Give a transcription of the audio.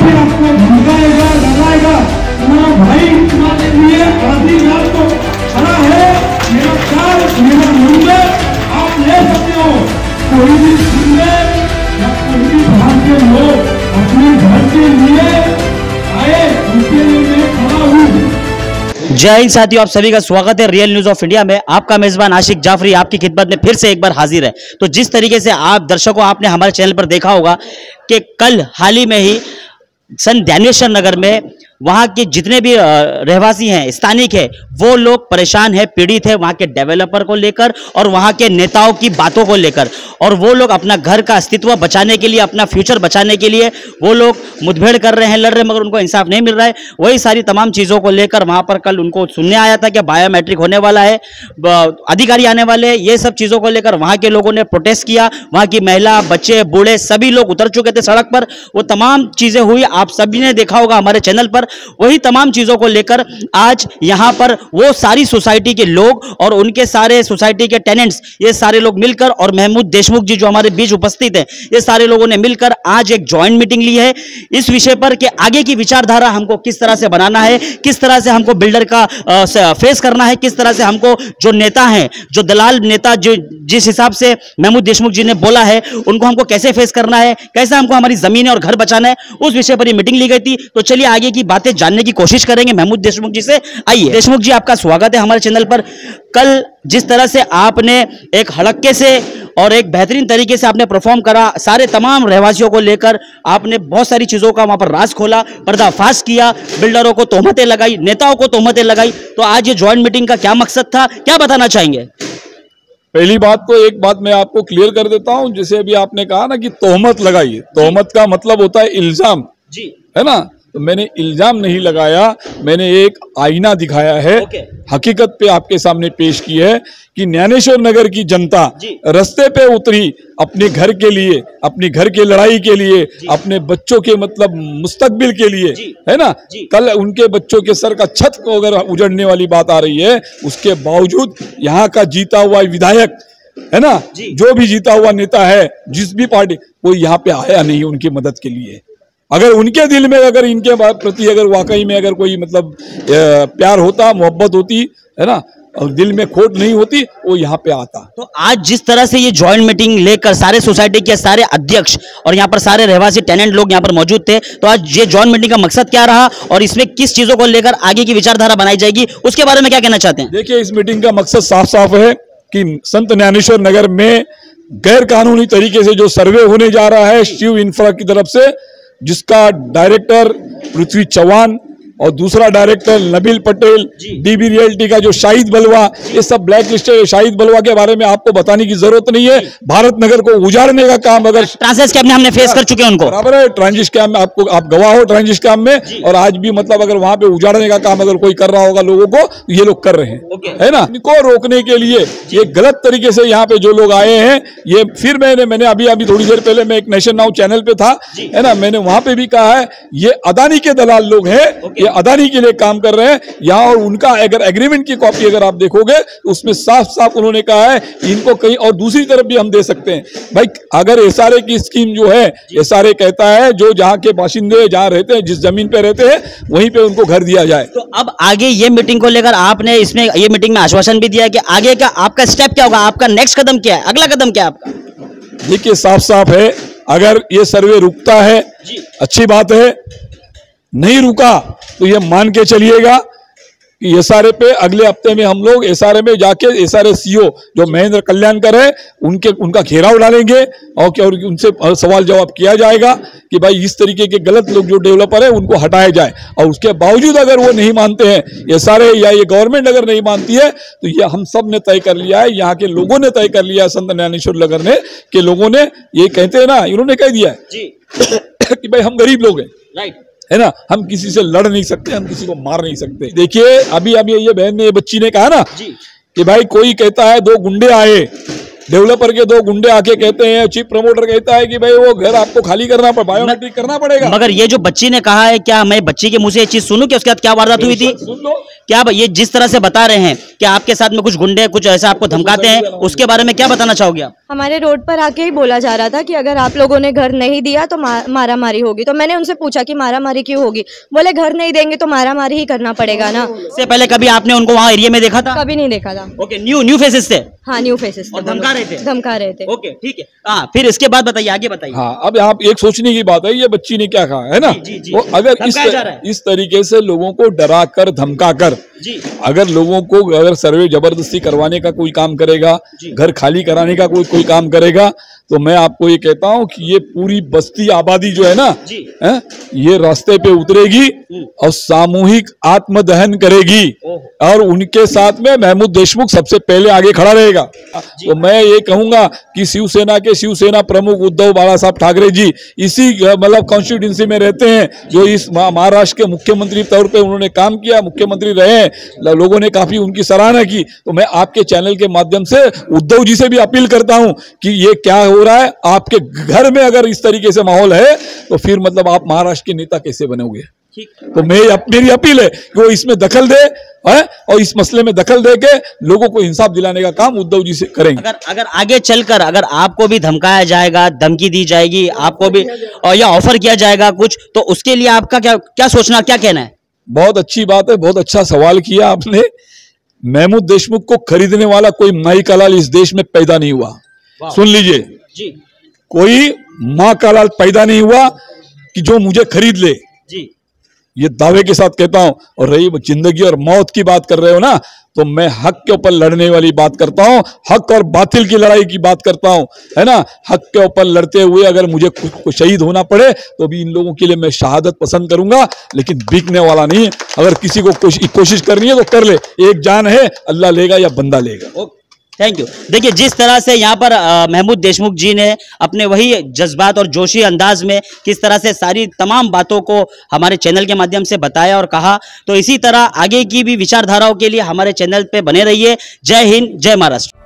भी आपको धमकाएगा, डराएगा, तुम्हारा भाई तुम्हारे लिए आधी रात को खड़ा है, मेरा प्यार, मेरा मूल्य आप ले सकते हो। कोई भी सुनने या कोई भी बाहर के लोग अपने घर के लिए आए, उनके लिए मैं खड़ा हूँ। जय हिंद साथियों, आप सभी का स्वागत है रियल न्यूज ऑफ इंडिया में। आपका मेजबान आशिक जाफरी आपकी खिदमत में फिर से एक बार हाजिर है। तो जिस तरीके से आप दर्शकों आपने हमारे चैनल पर देखा होगा कि कल हाल ही में ही सन ध्यानेश्वर नगर में वहाँ के जितने भी रहवासी हैं, स्थानिक है, वो लोग परेशान हैं, पीड़ित है वहाँ के डेवलपर को लेकर और वहाँ के नेताओं की बातों को लेकर। और वो लोग अपना घर का अस्तित्व बचाने के लिए, अपना फ्यूचर बचाने के लिए वो लोग मुठभेड़ कर रहे हैं, लड़ रहे हैं, मगर उनको इंसाफ नहीं मिल रहा है। वही सारी तमाम चीज़ों को लेकर वहाँ पर कल उनको सुनने आया था कि बायोमेट्रिक होने वाला है, अधिकारी आने वाले हैं। ये सब चीज़ों को लेकर वहाँ के लोगों ने प्रोटेस्ट किया। वहाँ की महिला, बच्चे, बूढ़े सभी लोग उतर चुके थे सड़क पर। वो तमाम चीज़ें हुई, आप सभी ने देखा होगा हमारे चैनल पर। वही तमाम चीजों को लेकर आज यहां पर वो सारी सोसाइटी के लोग और उनके सारे सोसाइटी के टेनेंट्स, ये सारे लोग मिलकर, और महमूद देशमुख जी जो हमारे बीच उपस्थित हैं, ये सारे लोगों ने मिलकर आज एक जॉइंट मीटिंग ली है इस विषय पर कि आगे की विचारधारा हमको किस तरह से बनाना है, किस तरह से हमको बिल्डर का फेस करना है, किस तरह से हमको जो नेता हैं, जो दलाल नेता, जो जिस हिसाब से महमूद देशमुख जी ने बोला है, उनको हमको कैसे फेस करना है, कैसे हमको हमारी जमीनें और घर बचाना है, उस विषय पर ये मीटिंग ली गई थी। तो चलिए आगे की बातें जानने की कोशिश करेंगे महमूद देशमुख जी से। आइए देशमुख जी, आपका स्वागत है हमारे चैनल पर। कल जिस तरह से आपने एक हड़क्के से और एक बेहतरीन तरीके से आपने परफॉर्म करा, सारे तमाम रहवासियों को लेकर आपने बहुत सारी चीजों का वहां पर राज खोला, पर्दाफाश किया, बिल्डरों को तोहमतें लगाई, नेताओं को तोहमतें लगाई। तो आज ये ज्वाइंट मीटिंग का क्या मकसद था, क्या बताना चाहेंगे? पहली बात तो एक बात मैं आपको क्लियर कर देता हूं, जैसे अभी आपने कहा ना कि तोहमत लगाई, तोहमत का मतलब होता है इल्जाम जी, है ना। तो मैंने इल्जाम नहीं लगाया, मैंने एक आईना दिखाया है, हकीकत पे आपके सामने पेश की है कि ज्ञानेश्वर नगर की जनता रास्ते पे उतरी अपने घर के लिए, अपनी घर की लड़ाई के लिए, अपने बच्चों के मतलब मुस्तकबिल के लिए, है ना। कल उनके बच्चों के सर का छत को अगर उजड़ने वाली बात आ रही है, उसके बावजूद यहाँ का जीता हुआ विधायक, है ना, जो भी जीता हुआ नेता है, जिस भी पार्टी, वो यहाँ पे आया नहीं उनकी मदद के लिए। अगर उनके दिल में, अगर इनके प्रति अगर वाकई में अगर कोई मतलब प्यार होता, मोहब्बत होती, है ना, और दिल में खोट नहीं होती, वो यहाँ पे आता। तो आज जिस तरह से ये जॉइंट मीटिंग लेकर सारे सोसाइटी के सारे अध्यक्ष और यहाँ पर सारे रहवासी टेनेंट लोग यहाँ पर मौजूद थे, तो आज ये जॉइंट मीटिंग का मकसद क्या रहा और इसमें किस चीजों को लेकर आगे की विचारधारा बनाई जाएगी, उसके बारे में क्या कहना चाहते हैं? देखिए, इस मीटिंग का मकसद साफ साफ है कि संत ज्ञानेश्वर नगर में गैर कानूनी तरीके से जो सर्वे होने जा रहा है शिव इंफ्रा की तरफ से, जिसका डायरेक्टर पृथ्वी चौहान और दूसरा director Nabil Patel, DB realty का जो शाहिद बलवा, ये सब ब्लैक लिस्टेड। शाहिद बलवा के बारे में आपको बताने की जरूरत नहीं है। भारत नगर को उजाड़ने का काम, अगर ट्रांजिट स्कैम हमने फेस कर चुके हैं उनको, बराबर है, ट्रांजिट स्कैम में आपको, आप गवाह हो ट्रांजिट स्कैम में, और आज भी मतलब अगर वहां पे उजाड़ने का काम अगर कोई कर रहा होगा लोगों को, ये लोग कर रहे हैं, है ना। इनको रोकने के लिए ये गलत तरीके से यहाँ पे जो लोग आए हैं, ये फिर मैंने अभी थोड़ी देर पहले मैं एक नेशन नाउ चैनल पे था, है ना, मैंने वहां पे भी कहा है, ये अदानी के दलाल लोग हैं, ये अदानी के लिए काम कर रहे हैं यहाँ। और उनका अगर एग्रीमेंट की कॉपी अगर आप देखोगे, उसमें साफ साफ उन्होंने कहा है इनको कहीं और दूसरी तरफ भी हम दे सकते हैं। भाई, अगर एसआरए की स्कीम जो है, एसआरए कहता है जो जहां के बाशिंदे जहां रहते हैं, जिस जमीन पे रहते हैं, वहीं पे उनको घर दिया जाए। तो अब आगे ये मीटिंग को लेकर आपने इसमें ये मीटिंग में आश्वासन भी दिया कि आगे का आपका स्टेप क्या होगा, आपका नेक्स्ट कदम क्या है, अगला कदम क्या है आपका? देखिए, साफ साफ है, अगर ये सर्वे रुकता है अच्छी बात है, नहीं रुका तो ये मान के चलिएगा कि एसआरए पे अगले हफ्ते में हम लोग एसआरए में जाके एसआरए सीओ जो महेंद्र कल्याणकर है, उनका घेराव डालेंगे और उनसे सवाल जवाब किया जाएगा कि भाई इस तरीके के गलत लोग जो डेवलपर है उनको हटाया जाए। और उसके बावजूद अगर वो नहीं मानते हैं, एसआरए या ये गवर्नमेंट अगर नहीं मानती है, तो ये हम सब ने तय कर लिया है, यहाँ के लोगों ने तय कर लिया है, संत ज्ञानेश्वर नगर ने के लोगों ने, ये कहते हैं ना, इन्होंने कह दिया है कि भाई हम गरीब लोग हैं, राइट, है ना, हम किसी से लड़ नहीं सकते, हम किसी को मार नहीं सकते। देखिए, अभी ये बहन ने, ये बच्ची ने कहा ना कि भाई कोई कहता है 2 गुंडे आए, डेवलपर के 2 गुंडे आके कहते हैं, चीफ प्रमोटर कहता है कि भाई वो घर आपको खाली करना पड़ेगा, बायोमेट्रिक करना पड़ेगा। मगर ये जो बच्ची ने कहा है, क्या मैं बच्ची के मुंह से ये चीज सुनूं कि उसके बाद क्या वारदात हुई थी? सुन लो, क्या ये जिस तरह से बता रहे हैं कि आपके साथ में कुछ गुंडे कुछ ऐसा आपको धमकाते हैं, उसके बारे में क्या बताना चाहोगे आप? हमारे रोड पर आके ही बोला जा रहा था कि अगर आप लोगों ने घर नहीं दिया तो मारा मारी होगी। तो मैंने उनसे पूछा कि मारा मारी क्यों होगी? बोले घर नहीं देंगे तो मारा मारी ही करना पड़ेगा ना। इससे पहले कभी आपने उनको वहाँ एरिया में देखा था? कभी नहीं देखा था। ओके, न्यू फेसेस थे? हाँ, न्यू फेसेस और धमका रहे थे? धमका रहे थे। ओके, ठीक है। हाँ, फिर इसके बाद बताइए, आगे बताइए। हाँ, अब यहाँ एक सोचने की बात है, ये बच्ची ने क्या कहा है ना। जी। वो अगर धमकाया जा रहा है। इस तरीके से लोगों को डरा कर धमका कर जी। अगर लोगों को अगर सर्वे जबरदस्ती करवाने का कोई काम करेगा, घर खाली कराने का कोई काम करेगा, तो मैं आपको ये कहता हूं कि ये पूरी बस्ती आबादी जो है ना, ये रास्ते पे उतरेगी और सामूहिक आत्मदहन करेगी और उनके साथ में महमूद देशमुख सबसे पहले आगे खड़ा रहेगा। तो मैं ये कहूंगा कि शिवसेना के शिवसेना प्रमुख उद्धव बाला साहब ठाकरे जी इसी मतलब कॉन्स्टिट्यूंसी में रहते हैं, जो इस महाराष्ट्र के मुख्यमंत्री तौर पे उन्होंने काम किया, मुख्यमंत्री रहे, लोगों ने काफी उनकी सराहना की। तो मैं आपके चैनल के माध्यम से उद्धव जी से भी अपील करता हूं कि ये क्या हो रहा है, आपके घर में अगर इस तरीके से माहौल है तो फिर मतलब आप महाराष्ट्र के नेता कैसे बनोगे? तो मेरी अपील है कि वो इसमें दखल दे और इस मसले में दखल दे के लोगों को इंसाफ दिलाने का काम उद्धव जी से करेंगे। अगर आगे चलकर अगर आपको भी धमकाया जाएगा, धमकी दी जाएगी आपको भी, और या ऑफर किया जाएगा कुछ, तो उसके लिए आपका क्या सोचना, क्या कहना है? बहुत अच्छी बात है, बहुत अच्छा सवाल किया आपने। महमूद देशमुख को खरीदने वाला कोई माई का लाल इस देश में पैदा नहीं हुआ। सुन लीजिए जी, कोई माँ का लाल पैदा नहीं हुआ कि जो मुझे खरीद ले जी, ये दावे के साथ कहता हूं। और रही जिंदगी और मौत की बात कर रहे हो ना, तो मैं हक के ऊपर लड़ने वाली बात करता हूं, हक और बातिल की लड़ाई की बात करता हूं, है ना। हक के ऊपर लड़ते हुए अगर मुझे खुद शहीद होना पड़े तो भी इन लोगों के लिए मैं शहादत पसंद करूंगा, लेकिन बिकने वाला नहीं। अगर किसी को कोशिश करनी है तो कर ले, एक जान है, अल्लाह लेगा या बंदा लेगा। Thank you. देखिए जिस तरह से यहाँ पर महमूद देशमुख जी ने अपने वही जज्बात और जोशी अंदाज में किस तरह से सारी तमाम बातों को हमारे चैनल के माध्यम से बताया और कहा, तो इसी तरह आगे की भी विचारधाराओं के लिए हमारे चैनल पे बने रहिए। जय हिंद, जय महाराष्ट्र।